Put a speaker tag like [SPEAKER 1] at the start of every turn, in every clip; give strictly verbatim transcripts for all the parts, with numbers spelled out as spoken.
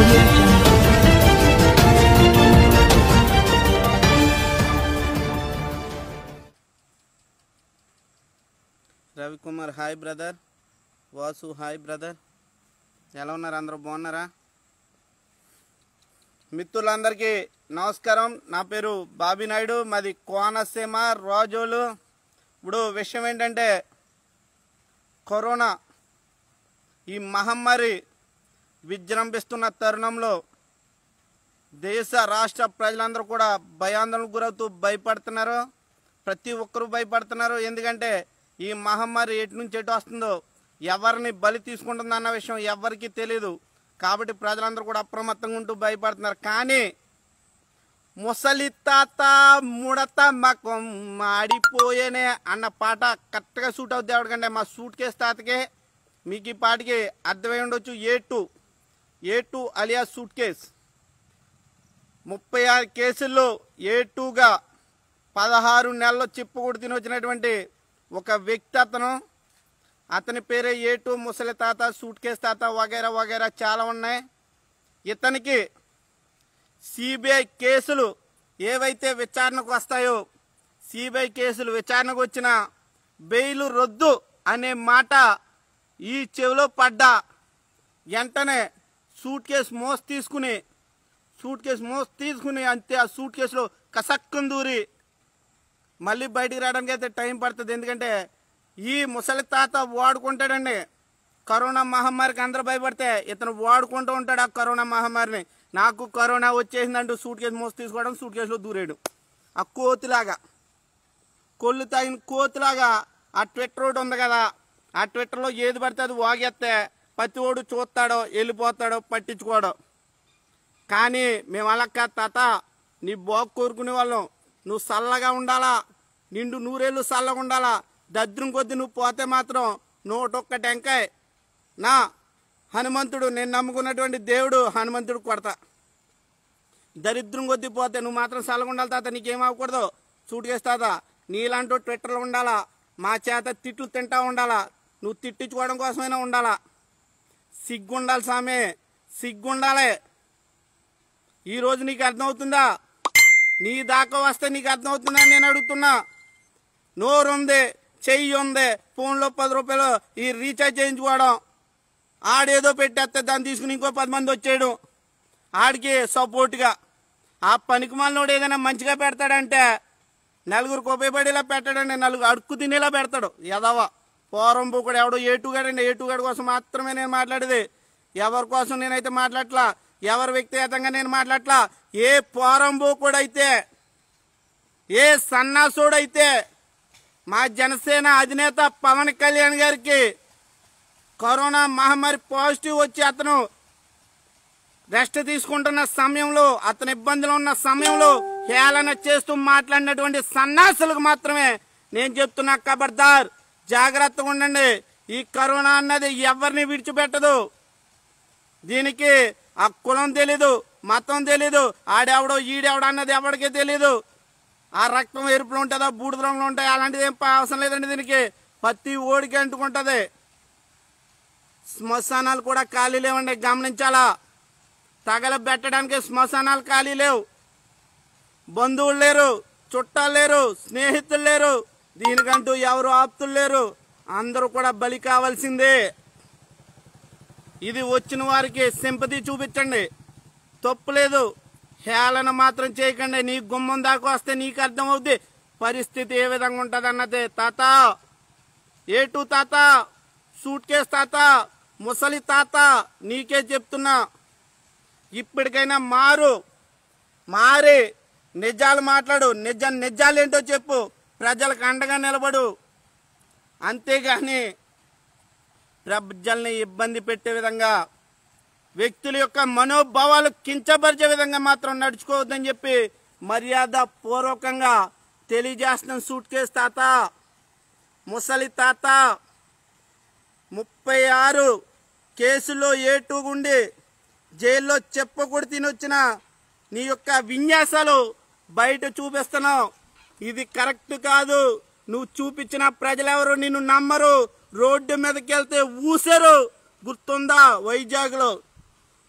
[SPEAKER 1] audio jungle.
[SPEAKER 2] Ravikumar hi brother. Vasu hi brother. ఎలా ఉన్నారు? అందరూ బాగున్నారా? మిత్రులందరికీ నమస్కారం. నా పేరు బాబీ నాయుడు, మాది కోనసీమ రాజోలు. ఇప్పుడు విషయం ఏంటంటే, కరోనా ఈ మహమ్మారి విజృంభిస్తున్న తరుణంలో దేశ రాష్ట్ర ప్రజలందరూ కూడా భయాందోళనకు గురవుతూ భయపడుతున్నారు. ప్రతి ఒక్కరూ భయపడుతున్నారు. ఎందుకంటే ఈ మహమ్మారి ఎటు నుంచి ఎటు వస్తుందో, ఎవరిని బలి తీసుకుంటుందో అన్న విషయం ఎవరికీ తెలియదు. కాబట్టి ప్రజలందరూ కూడా అప్రమత్తంగా ఉంటూ భయపడుతున్నారు. కానీ ముసలి తాత ముడత మకం మాడిపోయేనే అన్న పాట కరెక్ట్గా సూట్ అవుతుంది ఎవరికంటే మా సూట్ కేసు తాతకే. మీకు ఈ పాటికి అర్థమై ఉండొచ్చు. A two A two alias suitcase ముప్పై ఆరు కేసుల్లో ఏ టూగా పదహారు నెలల్లో చిప్పుకుడు తిని వచ్చినటువంటి ఒక వ్యక్తి అతను. అతని పేరే ఏ టూ, ముసలి తాత, సూట్ కేసు తాత వగైరా వగైరా చాలా ఉన్నాయి. ఇతనికి సిబిఐ కేసులు ఏవైతే విచారణకు వస్తాయో, సిబిఐ కేసులు విచారణకు వచ్చిన బెయిల్ రద్దు అనే మాట ఈ చెవిలో పడ్డా వెంటనే సూట్ కేసు మోసి తీసుకుని సూట్ కేసు మోసి తీసుకుని అంతే ఆ సూట్ కేసులో కసక్కం దూరి మళ్ళీ బయటికి రావడానికి అయితే టైం పడుతుంది. ఎందుకంటే ఈ ముసలి తాత వాడుకుంటాడండి. కరోనా మహమ్మారికి అందరూ భయపడితే ఇతను వాడుకుంటూ ఉంటాడు ఆ కరోనా మహమ్మారిని. నాకు కరోనా వచ్చేసిందంటూ సూట్ కేసు మోసి తీసుకోవడం, సూట్ కేసులో దూరేయడం. ఆ కోతిలాగా, కొళ్ళు తాగిన కోతిలాగా ఆ ట్విట్టర్ ఒకటి ఉంది కదా, ఆ ట్విట్టర్లో ఏది పడితే అది వాగేస్తే ప్రతి ఓడు చూస్తాడో, వెళ్ళిపోతాడో, పట్టించుకోడో. కానీ మేము అలా కాదు తాత, నీ బాగు కోరుకునే వాళ్ళం. నువ్వు చల్లగా ఉండాలా, నిండు నూరేళ్ళు చల్లగా ఉండాలా. దద్రం కొద్ది నువ్వు పోతే మాత్రం నూటొక్క టెంకాయ నా హనుమంతుడు, నేను నమ్ముకున్నటువంటి దేవుడు హనుమంతుడు కొడతా. దరిద్రం కొద్ది పోతే నువ్వు మాత్రం చల్లగా ఉండాలి తాత. నీకేం అవ్వకూడదు. సూట్ కేసు తాత, నీలాంటి ట్విట్టర్లో ఉండాలా, మా చేత తిట్లు తింటా ఉండాలా, నువ్వు తిట్టించుకోవడం కోసమైనా ఉండాలా. సిగ్గుండాలి సామే, సిగ్గుండాలి. ఈరోజు నీకు అర్థమవుతుందా? నీ దాకా వస్తే నీకు అర్థమవుతుందని నేను అడుగుతున్నా. నోరు ఉంది, చెయ్యి ఉంది, ఫోన్లో పది రూపాయలు ఈ రీఛార్జ్ చేయించుకోవడం, ఆడేదో పెట్టేస్తే దాన్ని తీసుకుని ఇంకో పది మంది వచ్చేయడం, ఆడికి సపోర్ట్గా. ఆ పనికి మాలినోడు ఏదైనా మంచిగా పెడతాడంటే నలుగురికి ఉపయోగపడేలా పెట్టాడండి, నలుగురు అడుక్కు తినేలా పెడతాడు. ఎదవా పోరం కూడా ఎవడో ఏటుగాడండి. ఏటుగాడి కోసం మాత్రమే నేను మాట్లాడేది, ఎవరి కోసం నేనైతే మాట్లాడట్లా, ఎవరి వ్యక్తిగతంగా నేను మాట్లాడట్లా. ఏ పోరంబో కూడా అయితే, ఏ సన్నాసుడైతే మా జనసేన అధినేత పవన్ కళ్యాణ్ గారికి కరోనా మహమ్మారి పాజిటివ్ వచ్చి అతను రెస్ట్ తీసుకుంటున్న సమయంలో, అతను ఇబ్బందులు ఉన్న సమయంలో హేళన చేస్తూ మాట్లాడినటువంటి సన్నాసులకు మాత్రమే నేను చెప్తున్నా, ఖబర్దార్, జాగ్రత్తగా ఉండండి. ఈ కరోనా అన్నది ఎవరిని విడిచిపెట్టదు. దీనికి ఆ కులం తెలీదు, మతం తెలీదు, ఆడెవడో ఈడెవడో అన్నది ఎవరికీ తెలీదు. ఆ రక్తం ఎరుపులు ఉంటుందా, బూడిద రంగులు ఉంటాయి, అలాంటిది ఏం అవసరం లేదండి. దీనికి ప్రతి ఓడికి అంటుకుంటుంది. శ్మశానాలు కూడా ఖాళీ లేవండి, గమనించాలా. తగలబెట్టడానికి శ్మశానాలు ఖాళీ లేవు. బంధువులు లేరు, చుట్టాలు లేరు, స్నేహితులు లేరు, దీనికంటూ ఎవరు ఆప్తులు లేరు. అందరూ కూడా బలి కావాల్సిందే. ఇది వచ్చిన వారికి సింపతి చూపించండి, తప్పులేదు. హేళన మాత్రం చేయకండి. నీ గుమ్మం దాకా వస్తే నీకు అర్థమవుద్ది పరిస్థితి ఏ విధంగా ఉంటుంది అన్నది. తాత, ఏ టూ తాత, సూట్ కేసు తాత, ముసలి తాత, నీకే చెప్తున్నా, ఇప్పటికైనా మారు, మారి నిజాలు మాట్లాడు. నిజ నిజాలు ఏంటో చెప్పు, ప్రజలకు అండగా నిలబడు. అంతేగాని ప్రజల్ని ఇబ్బంది పెట్టే విధంగా, వ్యక్తుల యొక్క మనోభావాలు కించపరిచే విధంగా మాత్రం నడుచుకోవద్దని చెప్పి మర్యాద పూర్వకంగా తెలియజేస్తున్న సూట్ కేసు తాత, ముసలి తాత. ముప్పై ఆరు కేసుల్లో ఏ టూ ఉండి జైల్లో చెప్పకూడదు తినొచ్చిన నీ యొక్క విన్యాసాలు బయట చూపిస్తున్నావు. ఇది కరెక్ట్ కాదు. నువ్వు చూపించిన ప్రజలెవరు నిన్ను నమ్మరు. రోడ్డు మీదకి వెళ్తే ఊసారు, గుర్తుందా? వైజాగ్లో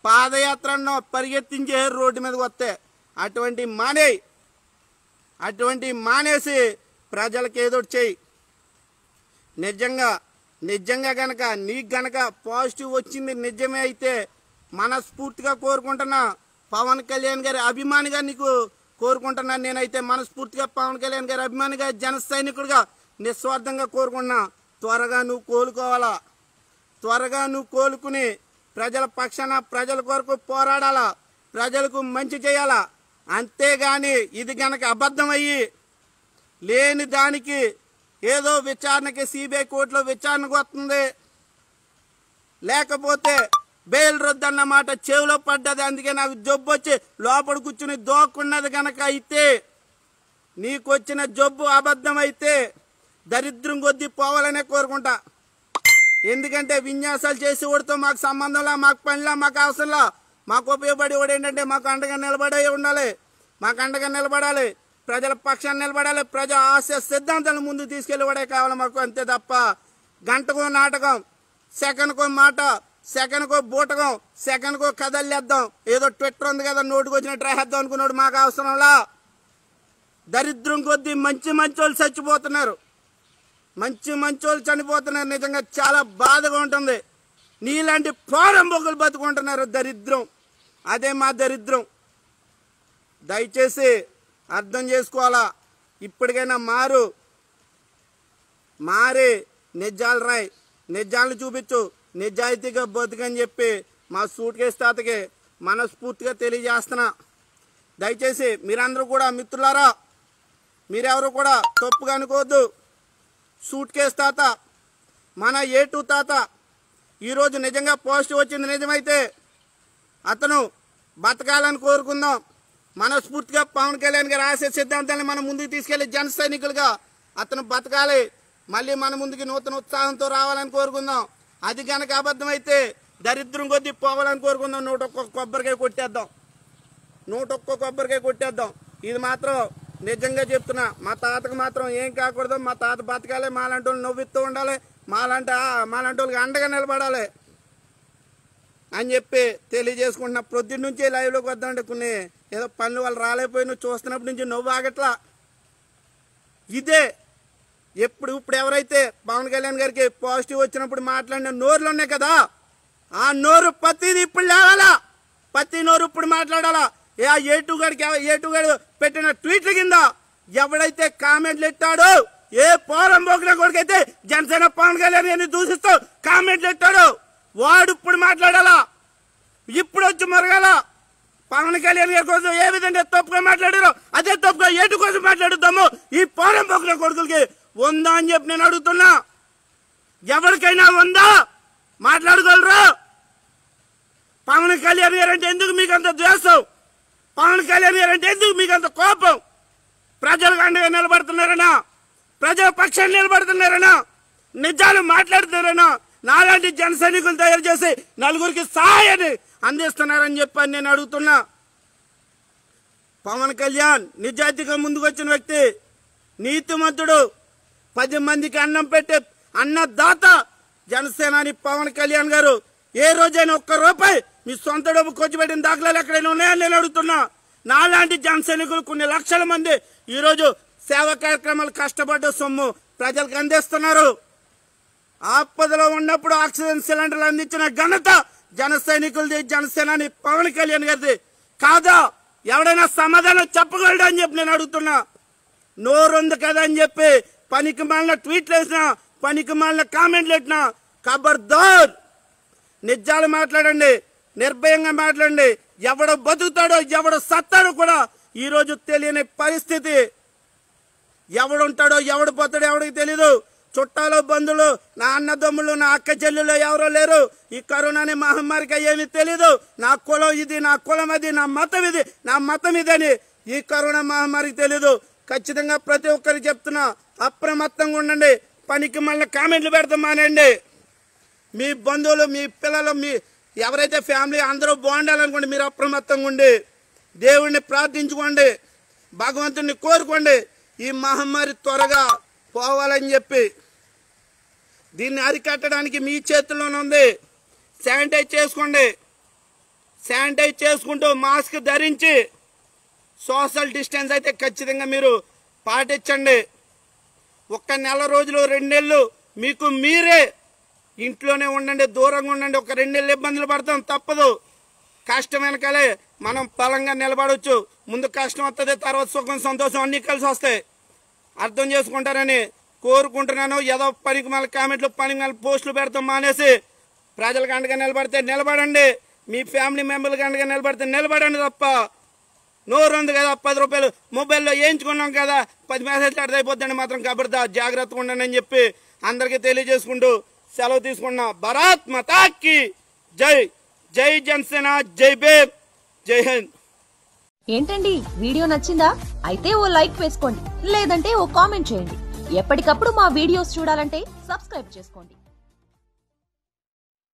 [SPEAKER 2] పాదయాత్రను పరిగెత్తించే రోడ్డు మీదకి వస్తే అటువంటి మానే అటువంటి మానేసి ప్రజలకు ఏదో చేయి. నిజంగా నిజంగా గనక నీకు గనక పాజిటివ్ వచ్చింది నిజమే అయితే మనస్ఫూర్తిగా కోరుకుంటున్నా, పవన్ కళ్యాణ్ గారి అభిమానిగా నీకు కోరుకుంటున్నాను. నేనైతే మనస్ఫూర్తిగా పవన్ కళ్యాణ్ గారి అభిమానిగా, జన సైనికుడిగా నిస్వార్థంగా కోరుకుంటున్నా. త్వరగా నువ్వు కోలుకోవాలా, త్వరగా నువ్వు కోలుకుని ప్రజల పక్షాన ప్రజల కొరకు పోరాడాలా, ప్రజలకు మంచి చేయాలా. అంతేగాని ఇది గనక అబద్ధమయ్యి లేని దానికి ఏదో విచారణకి సిబిఐ కోర్టులో విచారణకు వస్తుంది, లేకపోతే బెయిల్ రద్దన్నమాట చెవిలో పడ్డది, అందుకే నాకు జబ్బు వచ్చి లోపల కూర్చుని దోక్కున్నది గనక అయితే, నీకు వచ్చిన జబ్బు అబద్ధం అయితే దరిద్రం కొద్దీ పోవాలనే కోరుకుంటా. ఎందుకంటే విన్యాసాలు చేసి వాడితో మాకు సంబంధంలా, మాకు పనిలా, మాకు అవసరంలా. మాకు ఉపయోగపడి వాడు ఏంటంటే మాకు అండగా నిలబడే ఉండాలి, మాకు అండగా నిలబడాలి, ప్రజల పక్షాన్ని నిలబడాలి, ప్రజా ఆశ సిద్ధాంతాలను ముందు తీసుకెళ్ళివాడే కావాలి మాకు. అంతే తప్ప గంటకో నాటకం, సెకండ్కో మాట, సెకండ్కో బూటకం, సెకండ్కో కదలేద్దాం, ఏదో ట్విట్టర్ ఉంది కదా నోటుకు వచ్చినట్టు రాసేద్దాం అనుకున్నాడు మాకు అవసరంలా. దరిద్రం కొద్దీ మంచి మంచి వాళ్ళు చచ్చిపోతున్నారు, మంచి మంచి వాళ్ళు చనిపోతున్నారు. నిజంగా చాలా బాధగా ఉంటుంది. నీలాంటి పోరం బొగ్గులు బతుకుంటున్నారు. దరిద్రం, అదే మా దరిద్రం. దయచేసి అర్థం చేసుకోవాలా. ఇప్పటికైనా మారు, మారి నిజాలు రాయి, నిజాలను చూపించు, నిజాయితీగా బతుకని చెప్పి మా సూట్ కేసు తాతకి మనస్ఫూర్తిగా తెలియజేస్తున్నా. దయచేసి మీరందరూ కూడా మిత్రులారా, మీరెవరు కూడా తప్పుగా అనుకోవద్దు. సూట్ కేసు తాత మన ఏ టూ తాత ఈరోజు నిజంగా పాజిటివ్ వచ్చింది నిజమైతే అతను బతకాలని కోరుకుందాం. మనస్ఫూర్తిగా పవన్ కళ్యాణ్ గారి ఆశయ సిద్ధాంతాన్ని మనం ముందుకు తీసుకెళ్లి జన సైనికులుగా అతను బతకాలి, మళ్ళీ మన ముందుకి నూతన ఉత్సాహంతో రావాలని కోరుకుందాం. అది కనుక అబద్ధమైతే దరిద్రం కొద్దీ పోవాలని కోరుకుందాం. నూట ఒక్క కొబ్బరికాయ కొట్టేద్దాం, నూట ఒక్క కొబ్బరికాయ కొట్టేద్దాం. ఇది మాత్రం నిజంగా చెప్తున్నా. మా తాతకు మాత్రం ఏం కాకూడదు, మా తాత బతకాలి, మాలాంటి వాళ్ళు నవ్విస్తూ ఉండాలి, మాలాంటి మాలాంటి వాళ్ళకి అండగా నిలబడాలి అని చెప్పి తెలియజేసుకుంటున్నా. ప్రొద్దుటి నుంచి లైవ్లోకి వద్దామంటే కొన్ని ఏదో పనులు వాళ్ళు రాలేకపోయి నువ్వు చూస్తున్నప్పటి నుంచి నవ్వు ఆగట్లా. ఇదే ఎప్పుడు ఇప్పుడు ఎవరైతే పవన్ కళ్యాణ్ గారికి పాజిటివ్ వచ్చినప్పుడు మాట్లాడిన నోరులు ఉన్నాయి కదా, ఆ నోరు ప్రతిది ఇప్పుడు లేవాలా, ప్రతి నోరు ఇప్పుడు మాట్లాడాలా. ఏ ఏటు గడికి ఏటు గడి పెట్టిన ట్వీట్ల కింద ఎవడైతే కామెంట్లు ఎట్టాడో, ఏ పోరం పోకిన కొడుకైతే జనసేన పవన్ కళ్యాణ్ గారిని దూషిస్తూ కామెంట్లు ఎట్టాడో వాడు ఇప్పుడు మాట్లాడాలా, ఇప్పుడు వచ్చి మరగాల. పవన్ కళ్యాణ్ గారి కోసం ఏ విధంగా తప్పుగా మాట్లాడారో అదే తప్పుగా ఏటు కోసం మాట్లాడుతాము ఈ పోరం పోకిన కొడుకులకి ఉందా అని చెప్పి నేను అడుగుతున్నా. ఎవరికైనా ఉందా? మాట్లాడగలరా? పవన్ కళ్యాణ్ గారు అంటే ఎందుకు మీకు అంత ద్వేషం? పవన్ కళ్యాణ్ గారు అంటే ఎందుకు మీకు అంత కోపం? ప్రజలకు అండగా నిలబడుతున్నారనా? ప్రజల పక్షాన్ని నిలబడుతున్నారనా? నిజాలు మాట్లాడుతున్నారనా? నాలాంటి జన సైనికులు తయారు చేసి నలుగురికి సహాయాన్ని అందిస్తున్నారని చెప్పని నేను అడుగుతున్నా. పవన్ కళ్యాణ్ నిజాయితీగా ముందుకు వచ్చిన వ్యక్తి, నీతిమంతుడు, పది మందికి అన్నం పెట్టే అన్నదాత జనసేనాని పవన్ కళ్యాణ్ గారు. ఏ రోజైనా ఒక్క రూపాయి మీ సొంత డబ్బు ఖర్చు పెట్టిన దాఖలాలు ఎక్కడైనా ఉన్నాయని నేను అడుగుతున్నా. నాలాంటి జన సైనికులు కొన్ని లక్షల మంది ఈరోజు సేవా కార్యక్రమాలు కష్టపడ్డ సొమ్ము ప్రజలకు అందిస్తున్నారు. ఆపదలో ఉన్నప్పుడు ఆక్సిజన్ సిలిండర్లు అందించిన ఘనత జన సైనికులది, జనసేనాని పవన్ కళ్యాణ్ గారిది కాదా? ఎవడైనా సమాధానం చెప్పగలడు అని చెప్పి నేను అడుగుతున్నా. నోరుంది కదా అని చెప్పి పనికి మాలిన ట్వీట్లు వేసినా, పనికి మాలిన కామెంట్లు పెట్టినా ఖబర్దార్. నిజాలు మాట్లాడండి, నిర్భయంగా మాట్లాడండి. ఎవడు బతుకుతాడో ఎవడు సత్తాడో కూడా ఈరోజు తెలియని పరిస్థితి. ఎవడుంటాడో ఎవడు పోతాడో ఎవడికి తెలీదు. చుట్టాలు, బంధువులు, నా అన్నదమ్ములు, నా అక్క చెల్లెలు ఎవరో లేరు. ఈ కరోనా అనే మహమ్మారికి ఏమీ తెలీదు. నా కులం ఇది, నా కులం అది, నా మతం ఇది, నా మతం ఇదని ఈ కరోనా మహమ్మారికి తెలీదు. ఖచ్చితంగా ప్రతి ఒక్కరికి చెప్తున్నా, అప్రమత్తంగా ఉండండి. పనికి మళ్ళీ కామెంట్లు పెడతాం మానండి. మీ బంధువులు, మీ పిల్లలు, మీ ఎవరైతే ఫ్యామిలీ అందరూ బాగుండాలనుకోండి, మీరు అప్రమత్తంగా ఉండి దేవుణ్ణి ప్రార్థించుకోండి, భగవంతుడిని కోరుకోండి. ఈ మహమ్మారి త్వరగా పోవాలని చెప్పి దీన్ని అరికట్టడానికి మీ చేతుల్లోనే ఉంది. శానిటైజ్ చేసుకోండి, శానిటైజ్ చేసుకుంటూ మాస్క్ ధరించి సోషల్ డిస్టెన్స్ అయితే ఖచ్చితంగా మీరు పాటించండి. ఒక్క నెల రోజులు రెండు నెలలు మీకు మీరే ఇంట్లోనే ఉండండి, దూరంగా ఉండండి. ఒక రెండు నెలలు ఇబ్బందులు పడతాం, తప్పదు. కష్టం వెనకాలే మనం బలంగా నిలబడవచ్చు. ముందు కష్టం వస్తుంది, తర్వాత సుఖం సంతోషం అన్నీ కలిసి వస్తాయి. అర్థం చేసుకుంటారని కోరుకుంటున్నాను. ఏదో పనికి మళ్ళీ కామెంట్లు పనికి మళ్ళీ పోస్టులు పెడతాం మానేసి ప్రజలకు అండగా నిలబడితే నిలబడండి, మీ ఫ్యామిలీ మెంబర్లకు అండగా నిలబడితే నిలబడండి. తప్ప నోరు ఉంది కదా, పది రూపాయలు మొబైల్లో వేయించుకున్నాం కదా, పది మెసేజ్ అర్థం అయిపోద్దండి మాత్రం కబర్దా, జాగ్రత్తగా ఉండండి అని చెప్పి అందరికీ తెలియజేసుకుంటూ సెలవు తీసుకున్నా. భారత్ మాతాకి జై. జై జనసేన, జై భీమ్, జై హింద్.
[SPEAKER 1] ఏంటండి వీడియో నచ్చిందా? అయితే ఓ లైక్ వేసుకోండి, లేదంటే ఓ కామెంట్ చేయండి. ఎప్పటికప్పుడు మా వీడియోస్ చూడాలంటే సబ్స్క్రైబ్ చేసుకోండి.